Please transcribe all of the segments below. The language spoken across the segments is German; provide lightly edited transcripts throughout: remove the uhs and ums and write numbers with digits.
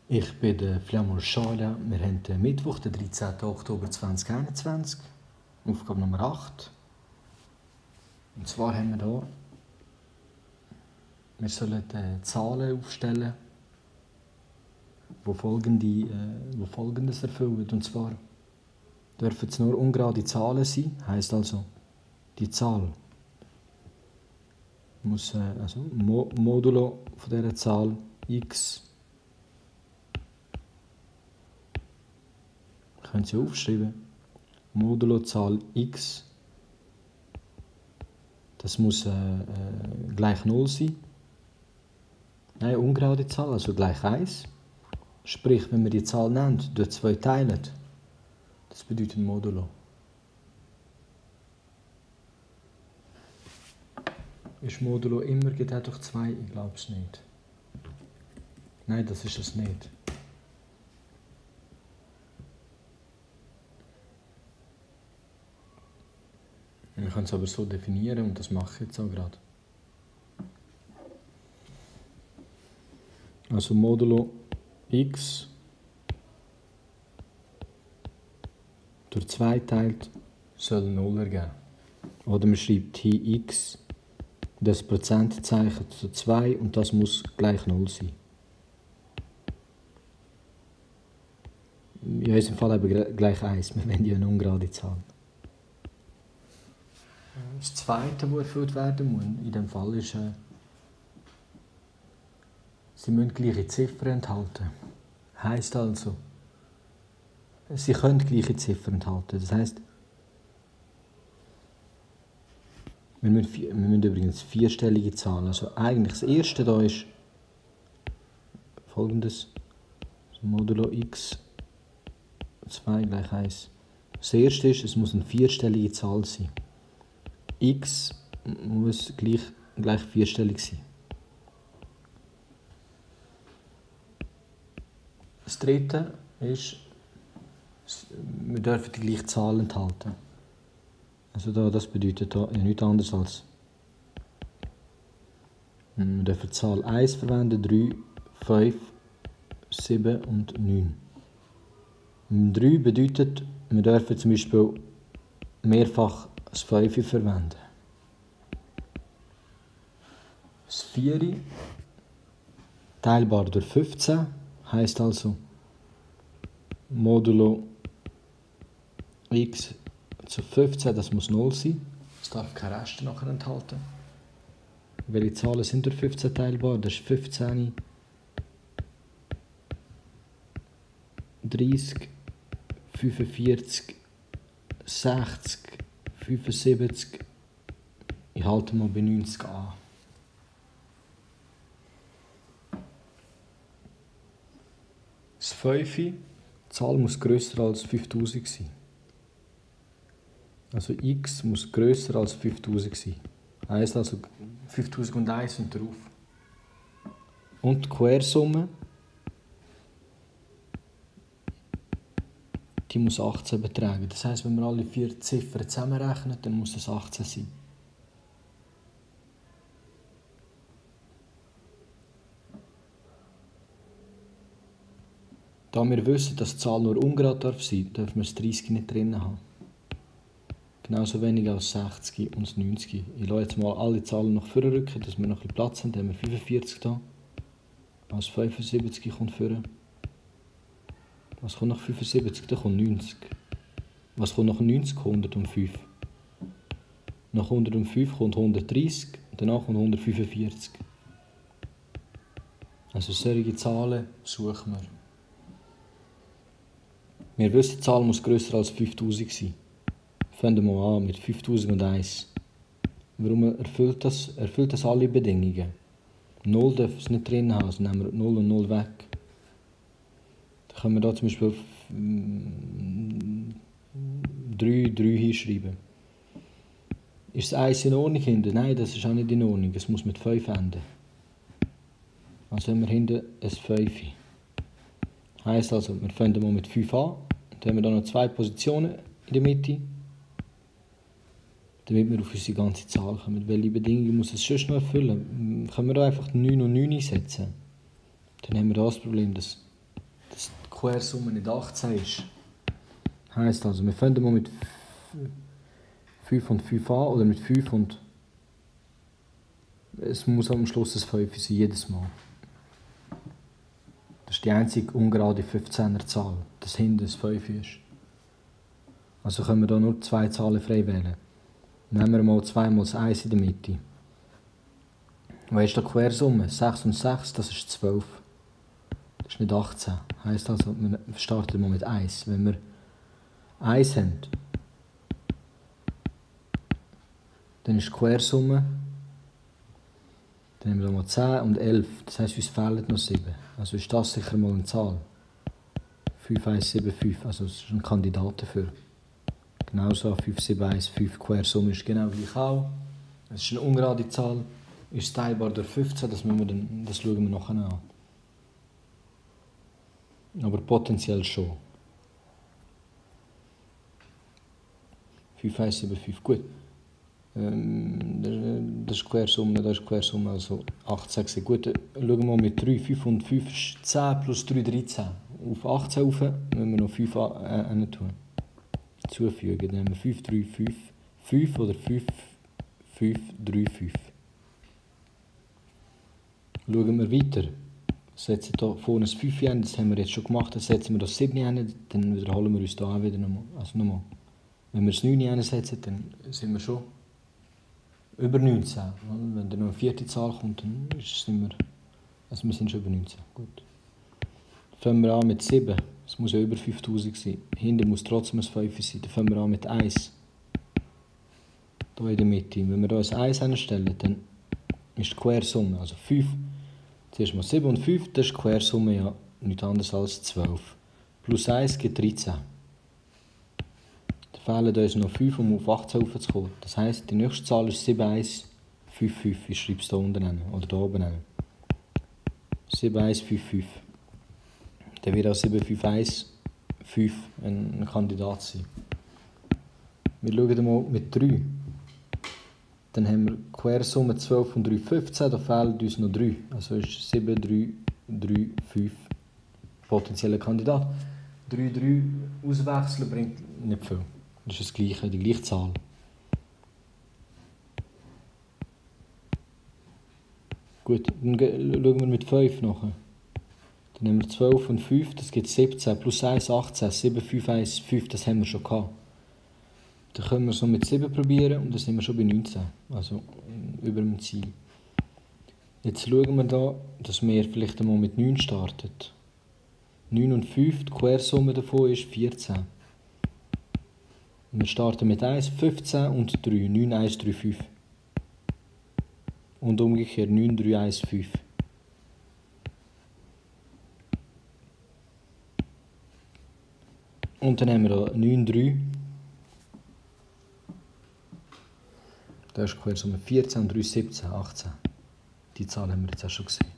Ich bin der Flamur Schala. Wir haben den Mittwoch, den 13. Oktober 2021, Aufgabe Nummer 8. Und zwar haben wir hier, wir sollen Zahlen aufstellen, die Folgendes erfüllen. Und zwar dürfen es nur ungerade Zahlen sein, heisst also, die Zahl muss, Modulo von dieser Zahl x, können Sie aufschreiben, Modulo Zahl x, das muss gleich 0 sein. Nein, ungerade Zahl, also gleich 1. Sprich, wenn wir die Zahl nehmen, durch 2 teilen, das bedeutet Modulo. Ist Modulo immer geteilt durch 2? Ich glaube es nicht. Nein, das ist es nicht. Wir können es aber so definieren und das mache ich jetzt auch gerade. Also Modulo x durch 2 teilt soll 0 ergeben. Oder man schreibt hier x, das Prozentzeichen zu 2 und das muss gleich 0 sein. In unserem Fall eben gleich 1, wir wollen ja eine ungerade Zahl. Das Zweite, das erfüllt werden muss, in diesem Fall ist, sie müssen gleiche Ziffern enthalten. Heisst also, sie können gleiche Ziffern enthalten. Das heisst, wir müssen übrigens vierstellige Zahlen. Also eigentlich das erste hier ist folgendes: Modulo x 2 gleich 1. Das erste ist, es muss eine vierstellige Zahl sein. X muss gleich vierstellig sein. Das dritte ist, wir dürfen die gleiche Zahl enthalten. Also das bedeutet ja nichts anderes als, wir dürfen die Zahl 1 verwenden, 3, 5, 7 und 9. 3 bedeutet, wir dürfen zum Beispiel mehrfach das 5 verwenden. Das 4 teilbar durch 15 heisst also Modulo x zu 15, das muss 0 sein. Es darf keine Reste nachher enthalten. Welche Zahlen sind durch 15 teilbar? Das ist 15, 30, 45, 60, 75, ich halte mal bei 90 an. Das 5, die Zahl muss grösser als 5000 sein. Also x muss grösser als 5000 sein. Heisst also 5001 und drauf. Und die Quersumme, die muss 18 betragen. Das heisst, wenn wir alle 4 Ziffern zusammenrechnen, dann muss das 18 sein. Da wir wissen, dass die Zahl nur ungerade sein darf, dürfen wir das 30 nicht drin haben. Genauso wenig als 60 und 90. Ich lasse jetzt mal alle Zahlen nach vorne rücken, dass wir noch ein bisschen Platz haben. Dann haben wir 45 da. Als 75 kommt vorne. Was kommt nach 75? Da kommt 90. Was kommt nach 90? 105. Nach 105 kommt 130. Danach kommt 145. Also solche Zahlen suchen wir. Wir wissen, die Zahl muss grösser als 5000 sein. Fangen wir mal an mit 5001. Warum erfüllt das? Erfüllt das alle Bedingungen? 0 darf es nicht drin haben, also nehmen wir 0 und 0 weg. Dann können wir da zum Beispiel 3 hinschreiben. Ist das 1 in Ordnung hinten? Nein, das ist auch nicht in Ordnung. Es muss mit 5 enden. Also haben wir hinten ein 5. Heisst also, wir fangen mal mit 5 an. Dann haben wir da noch 2 Positionen in der Mitte, damit wir auf unsere ganze Zahl kommen. Welche Bedingungen muss es sonst noch erfüllen? Können wir da einfach 9 und 9 einsetzen? Dann haben wir das Problem, dass Quersumme nicht 18 ist. Heisst also, wir fangen mal mit 5 und 5 an oder mit 5 und es muss am Schluss ein 5 sein, jedes Mal. Das ist die einzige ungerade 15er Zahl, dass hinten ein 5 ist. Also können wir hier nur 2 Zahlen frei wählen. Nehmen wir mal 2 mal das 1 in der Mitte. Was ist die Quersumme? 6 und 6, das ist 12. Das ist nicht 18. Heisst also, wir starten mal mit 1. Wenn wir 1 haben, dann ist die Quersumme, dann haben wir mal 10 und 11. Das heisst, uns fehlen noch 7. Also ist das sicher mal eine Zahl. 5, 1, 7, 5. Also das ist ein Kandidat dafür. Genauso 5, 7, 1, 5. Quersumme ist genau gleich auch. Es ist eine ungerade Zahl. Ist teilbar durch 15, das schauen wir nachher an. Aber potenziell schon. 5, 1, 7, 5. Gut. Das ist Quersumme, also 18. Gut, schauen wir mal mit 3. 5 und 5 ist 10 plus 3, 13. Auf 18 rauf müssen wir noch 5 tun. Zufügen. Dann haben wir 5, 3, 5, 5 oder 5, 5, 3, 5. Schauen wir weiter. Setzen hier vorne ein 5 hin, das haben wir jetzt schon gemacht. Dann setzen wir das 7 hin, dann wiederholen wir uns hier auch wieder nochmal. Also nochmal. Wenn wir das 9 hinsetzen, dann sind wir schon über 19. Wenn dann noch eine vierte Zahl kommt, dann sind wir, also wir sind schon über 19. Gut. Fangen wir an mit 7. Es muss ja über 5000 sein. Hinten muss trotzdem ein 5 sein. Dann fangen wir an mit 1. Hier in der Mitte. Wenn wir hier ein 1 hinstellen, dann ist die Quersumme, also 5. Zuerst mal 7 und 5, das ist die Quersumme ja nichts anderes als 12. Plus 1 gibt 13. Da fehlen uns noch 5, um auf 18 raufzukommen. Das heisst, die nächste Zahl ist 7, 1, 5, 5. Ich schreibe es hier unten hin, oder hier oben hin. 7, 1, 5, 5. Dann wird auch 7, 5, 1, 5 ein Kandidat sein. Wir schauen mal mit 3. Dann haben wir Quersumme 12 und 3, 15, da fehlen uns noch 3. Also ist 7, 3, 3, 5 potenzieller Kandidat. 3, 3 auswechseln bringt nicht viel. Das ist das Gleiche, die gleiche Zahl. Gut, dann schauen wir mit 5 nachher. Dann haben wir 12 und 5, das gibt 17, plus 1, 18, 7, 5, 1, 5, das haben wir schon gehabt. Dann können wir es noch mit 7 probieren und dann sind wir schon bei 19, also über dem Ziel. Jetzt schauen wir da, dass wir vielleicht einmal mit 9 starten. 9 und 5, die Quersumme davon ist 14. Wir starten mit 1, 15 und 3, 9, 1, 3, 5. Und umgekehrt 9, 3, 1, 5. Und dann haben wir da 9, 3. Da ist Quersumme 14 und 3, 17, 18. Die Zahl haben wir jetzt auch schon gesehen.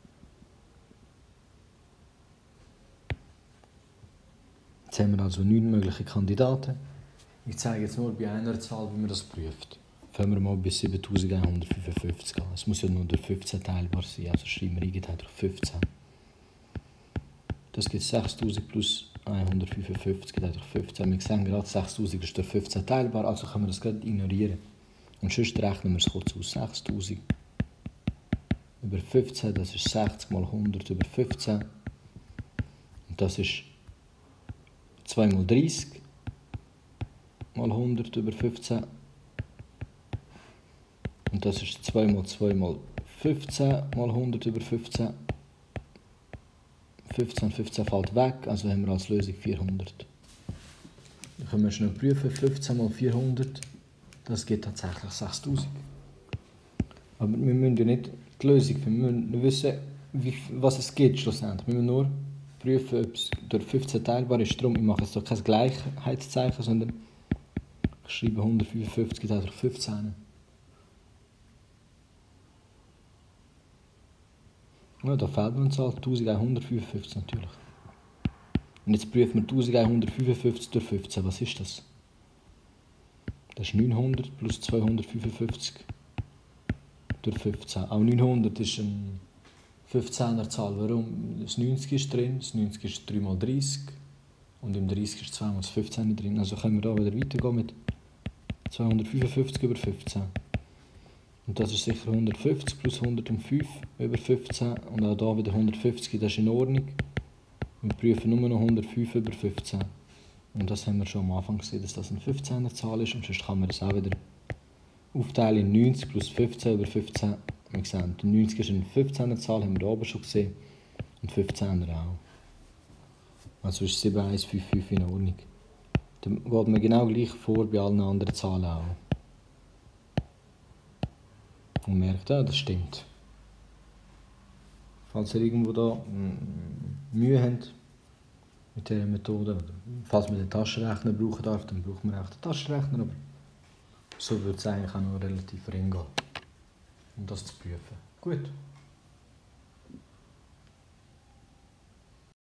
Jetzt haben wir also 9 mögliche Kandidaten. Ich zeige jetzt nur bei einer Zahl, wie man das prüft. Fangen wir mal bis 7155 an. Es muss ja nur durch 15 teilbar sein, also schreiben wir irgendwie durch 15. Das gibt 6000 plus 155 geht durch 15. Wir sehen gerade, 6000 ist durch 15 teilbar, also können wir das gerade ignorieren. Und sonst rechnen wir es kurz aus. 6000 über 15, das ist 60 mal 100 über 15. Und das ist 2 mal 30 mal 100 über 15. Und das ist 2 mal 2 mal 15 mal 100 über 15. 15 fällt weg, also haben wir als Lösung 400. Dann können wir schnell prüfen, 15 mal 400, das gibt tatsächlich 6000. Aber wir müssen ja nicht die Lösung finden, wir müssen wissen, was es gibt schlussendlich. Wir müssen nur prüfen, ob es durch 15 teilbar ist. Darum, ich mache jetzt hier kein Gleichheitszeichen, sondern ich schreibe 155 geht auch durch 15. Ja, da fehlt mir eine Zahl, 1155 natürlich. Und jetzt prüfen wir 1155 durch 15, was ist das? Das ist 900 plus 255 durch 15. Auch 900 ist ein 15er Zahl, warum? Das 90 ist drin, das 90 ist 3 mal 30 und im 30 ist 2 mal das 15 drin. Also können wir hier wieder weitergehen mit 255 über 15. Und das ist sicher 150 plus 105 über 15 und auch hier wieder 150, das ist in Ordnung. Wir prüfen nur noch 105 über 15. Und das haben wir schon am Anfang gesehen, dass das eine 15er Zahl ist und sonst kann man das auch wieder aufteilen in 90 plus 15 über 15. Wir sehen, die 90 ist eine 15er Zahl, haben wir hier oben schon gesehen. Und 15er auch. Also ist 7155 in Ordnung. Dann geht man genau gleich vor bei allen anderen Zahlen auch. Und merkt, ja, das stimmt. Falls ihr irgendwo da Mühe habt mit dieser Methode, oder falls man den Taschenrechner brauchen darf, dann braucht man auch den Taschenrechner, aber so würde es eigentlich auch noch relativ ring gehen, um das zu prüfen. Gut.